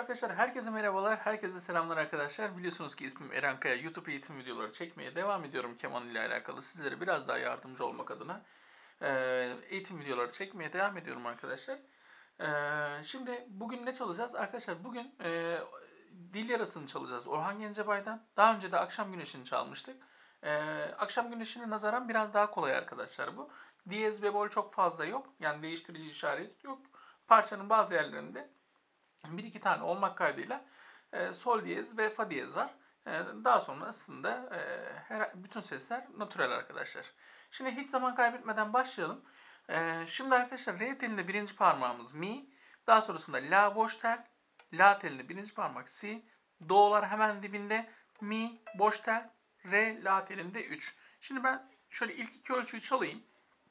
arkadaşlar, herkese merhabalar, herkese selamlar arkadaşlar. Biliyorsunuz ki ismim Eren Kaya. YouTube eğitim videoları çekmeye devam ediyorum keman ile alakalı. Sizlere biraz daha yardımcı olmak adına eğitim videoları çekmeye devam ediyorum arkadaşlar. Şimdi bugün ne çalacağız? Arkadaşlar bugün Dil Yarası'nı çalacağız Orhan Gencebay'dan. Daha önce de Akşam Güneşi'ni çalmıştık. Akşam Güneşi'ne nazaran biraz daha kolay arkadaşlar bu. Diyez bemol çok fazla yok. Yani değiştirici işaret yok. Parçanın bazı yerlerinde bir iki tane olmak kaydıyla sol diyez ve fa diyez var. Daha sonrasında bütün sesler natürel arkadaşlar. Şimdi hiç zaman kaybetmeden başlayalım. Şimdi arkadaşlar re telinde birinci parmağımız mi. Daha sonrasında la boş tel. La telinde birinci parmak si. Do'lar hemen dibinde. Mi boş tel. Re la telinde 3. Şimdi ben şöyle ilk iki ölçüyü çalayım.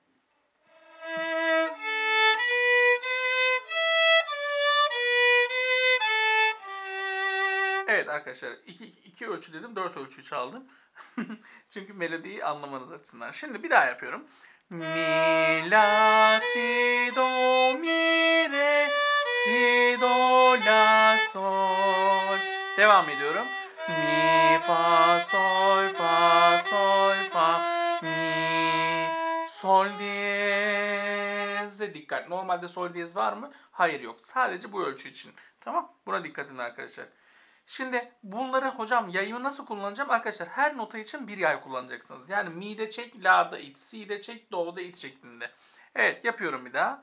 Evet arkadaşlar iki ölçü dedim, 4 ölçüyü çaldım. Çünkü melodiyi anlamanız açısından. Şimdi bir daha yapıyorum. Mi, la, si, do, mi, re, si, do, la, sol. Devam ediyorum. Mi, fa, sol, fa, sol, fa, mi, sol diyez'e dikkat. Normalde sol diyez var mı? Hayır yok. Sadece bu ölçü için. Tamam? Buna dikkat edin arkadaşlar. Şimdi bunları hocam yayımı nasıl kullanacağım? Arkadaşlar her nota için bir yay kullanacaksınız. Yani mi'de çek, la'da it, si'de çek, do'da it şeklinde. Evet yapıyorum bir daha.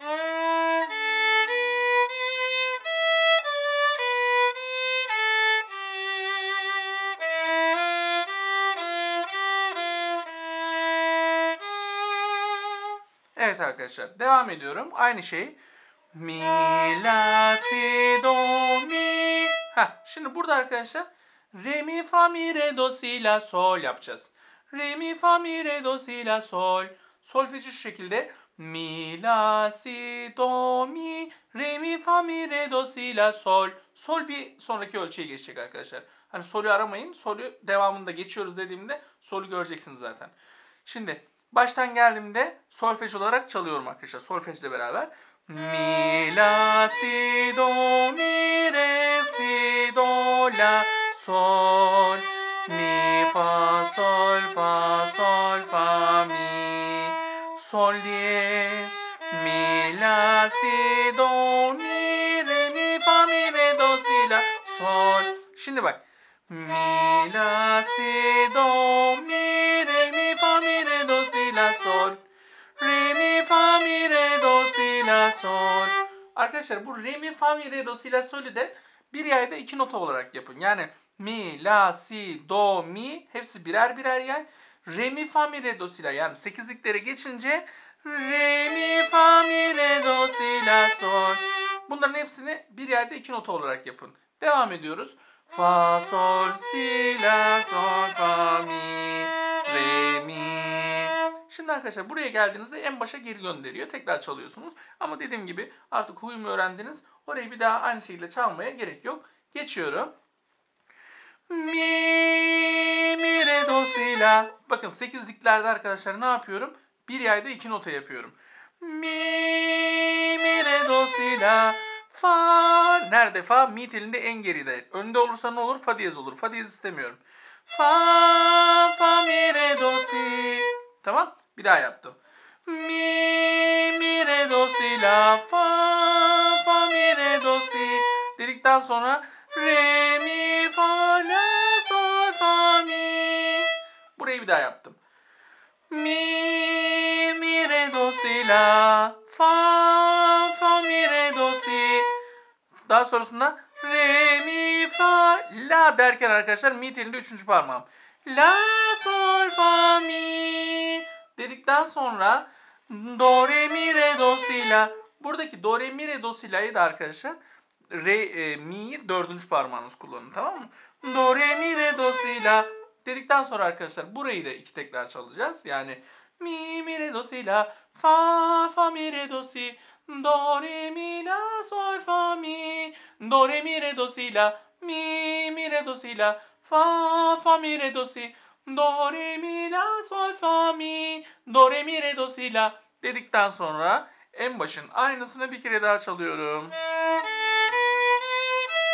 Evet arkadaşlar devam ediyorum. Aynı şey. Mi, la, si, do, mi. Şimdi burada arkadaşlar re, mi, fa, mi, re, do, si, la, sol yapacağız. Re, mi, fa, mi, re, do, si, la, sol. Solfeji şu şekilde. Mi, la, si, do, mi, re, mi, fa, mi, re, do, si, la, sol. Sol bir sonraki ölçüye geçecek arkadaşlar. Hani solü aramayın. Solü devamında geçiyoruz dediğimde solü göreceksiniz zaten. Şimdi baştan geldiğimde solfej olarak çalıyorum arkadaşlar. Solfejle beraber. Mi, la, si, do, mi, re, si, do, la, sol. Mi, fa, sol, fa, sol, fa, mi. Sol diyez. Mi, la, si, do, mi, re, mi, fa, mi, re, do, si, la, sol. Şimdi bak. Mi, la, si, do, mi, re, mi, fa, mi, re, do, si, la, sol. Re, mi, fa, mi, re, do, si, la, sol. Arkadaşlar bu re, mi, fa, mi, re, do, si, la, sol'ü de bir yayda iki nota olarak yapın. Yani mi, la, si, do, mi hepsi birer birer yay. Re, mi, fa, mi, re, do, si, la yani 8'liklere geçince re, mi, fa, mi, re, do, si, la, sol. Bunların hepsini bir yayda iki nota olarak yapın. Devam ediyoruz. Fa, sol, si, la, sol, fa, mi, re, mi. Şimdi arkadaşlar buraya geldiğinizde en başa geri gönderiyor. Tekrar çalıyorsunuz. Ama dediğim gibi artık huyumu öğrendiniz. Orayı bir daha aynı şekilde çalmaya gerek yok. Geçiyorum. Mi, mi, re, do, si, la. Bakın 8'liklerde arkadaşlar ne yapıyorum? Bir yayda iki nota yapıyorum. Mi, mi, re, do, si, la. Fa. Nerede fa? Mi telinde en geride. Önde olursa ne olur? Fa diyez olur. Fa diyez istemiyorum. Fa, fa, mi, re, do, si. Tamam. Bir daha yaptım. Mi, mi, re, do, si, la, fa, fa, mi, re, do, si. Dedikten sonra re, mi, fa, la, sol, fa, mi. Burayı bir daha yaptım. Mi, mi, re, do, si, la, fa, fa, mi, re, do, si. Daha sonrasında re, mi, fa, la derken arkadaşlar mi telinde 3. parmağım. La, sol, fa, mi. Dedikten sonra do, re, mi, re, do, si, la. Buradaki do, re, mi, re, do, si, la'yı da arkadaşlar mi'yi 4. parmağınız kullanın, tamam mı? Do, re, mi, re, do, si, la. Dedikten sonra arkadaşlar burayı da iki tekrar çalacağız. Yani mi, mi, re, do, si, la. Fa, fa, mi, re, do, si. Do, re, mi, la, sol, fa, mi. Do, re, mi, re, do, si, la. Mi, mi, re, do, si, la. Fa, fa, mi, re, do, si. Do, re, mi, la, sol, fa, mi. Do, re, mi, re, do, si, la. Dedikten sonra en başın aynısını bir kere daha çalıyorum.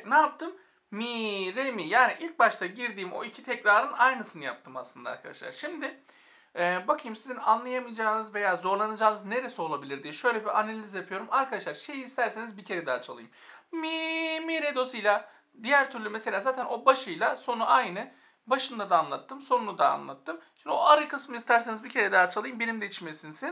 ne yaptım? Mi, re, mi. Yani ilk başta girdiğim o iki tekrarın aynısını yaptım aslında arkadaşlar. Şimdi bakayım sizin anlayamayacağınız veya zorlanacağınız neresi olabilir diye şöyle bir analiz yapıyorum. Arkadaşlar şeyi isterseniz bir kere daha çalayım. Mi, mi, re, do'suyla diğer türlü mesela zaten o başıyla sonu aynı. Başında da anlattım, sonunu da anlattım. Şimdi o arı kısmını isterseniz bir kere daha çalayım. Benim de içime sinsin.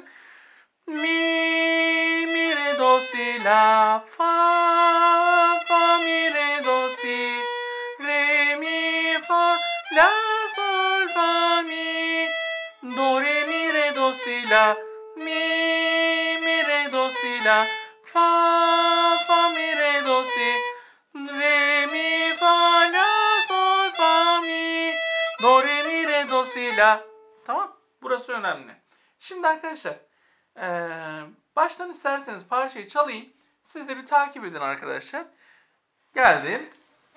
Mi, mi, re, do, si, la, fa, fa, mi, re, do, si, re, mi, fa, la, sol, fa, mi, do, re, mi, re, do, si, la, mi, re, do, si, la, fa, fa, mi, re, do, si, re, mi, fa, la, sol, fa, mi, do, re, mi, re, do, si, la. Tamam. Burası önemli. Şimdi arkadaşlar baştan isterseniz parçayı çalayım. Siz de bir takip edin arkadaşlar. Geldim.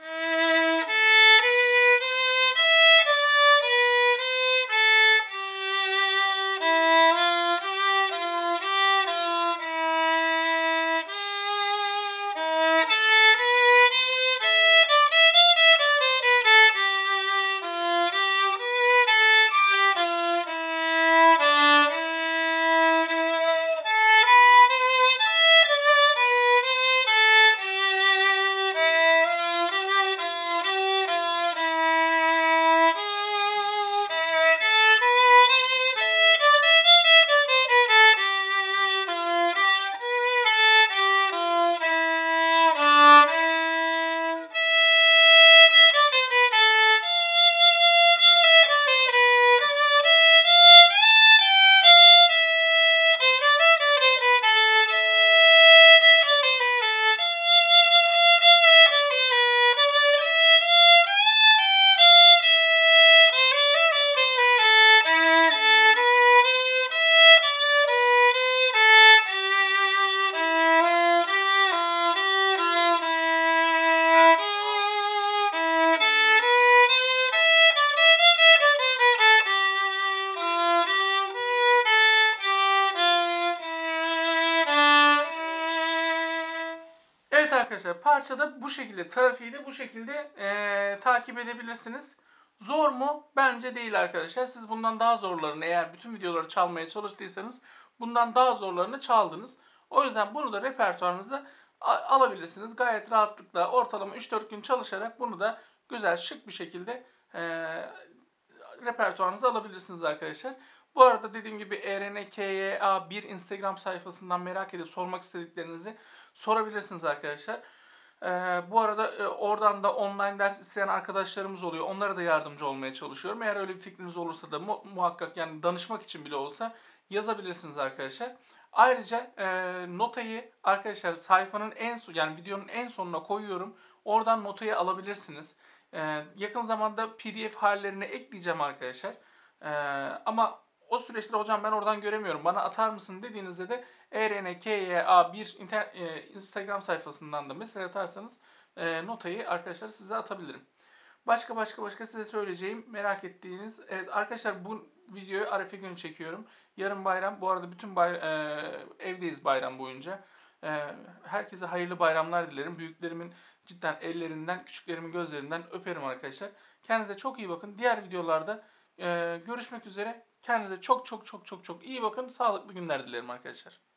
Evet arkadaşlar parçada bu şekilde, trafiği de bu şekilde takip edebilirsiniz. Zor mu? Bence değil arkadaşlar. Siz bundan daha zorlarını eğer bütün videoları çalmaya çalıştıysanız bundan daha zorlarını çaldınız. O yüzden bunu da repertuarınızda alabilirsiniz. Gayet rahatlıkla ortalama 3-4 gün çalışarak bunu da güzel şık bir şekilde repertuarınıza alabilirsiniz arkadaşlar. Bu arada dediğim gibi ERNKYA1 Instagram sayfasından merak edip sormak istediklerinizi sorabilirsiniz arkadaşlar. Bu arada oradan da online ders isteyen arkadaşlarımız oluyor. Onlara da yardımcı olmaya çalışıyorum. Eğer öyle bir fikriniz olursa da muhakkak yani danışmak için bile olsa yazabilirsiniz arkadaşlar. Ayrıca notayı arkadaşlar sayfanın yani videonun en sonuna koyuyorum. Oradan notayı alabilirsiniz. Yakın zamanda PDF hallerini ekleyeceğim arkadaşlar. Ama o süreçte hocam ben oradan göremiyorum. Bana atar mısın dediğinizde de ERNKYA1 Instagram sayfasından da mesaj atarsanız notayı arkadaşlar size atabilirim. Başka size söyleyeceğim merak ettiğiniz. Evet arkadaşlar bu videoyu Arefe günü çekiyorum. Yarın bayram. Bu arada bütün evdeyiz bayram boyunca. Herkese hayırlı bayramlar dilerim. Büyüklerimin cidden ellerinden, küçüklerimin gözlerinden öperim arkadaşlar. Kendinize çok iyi bakın. Diğer videolarda görüşmek üzere. Kendinize çok iyi bakın. Sağlıklı günler dilerim arkadaşlar.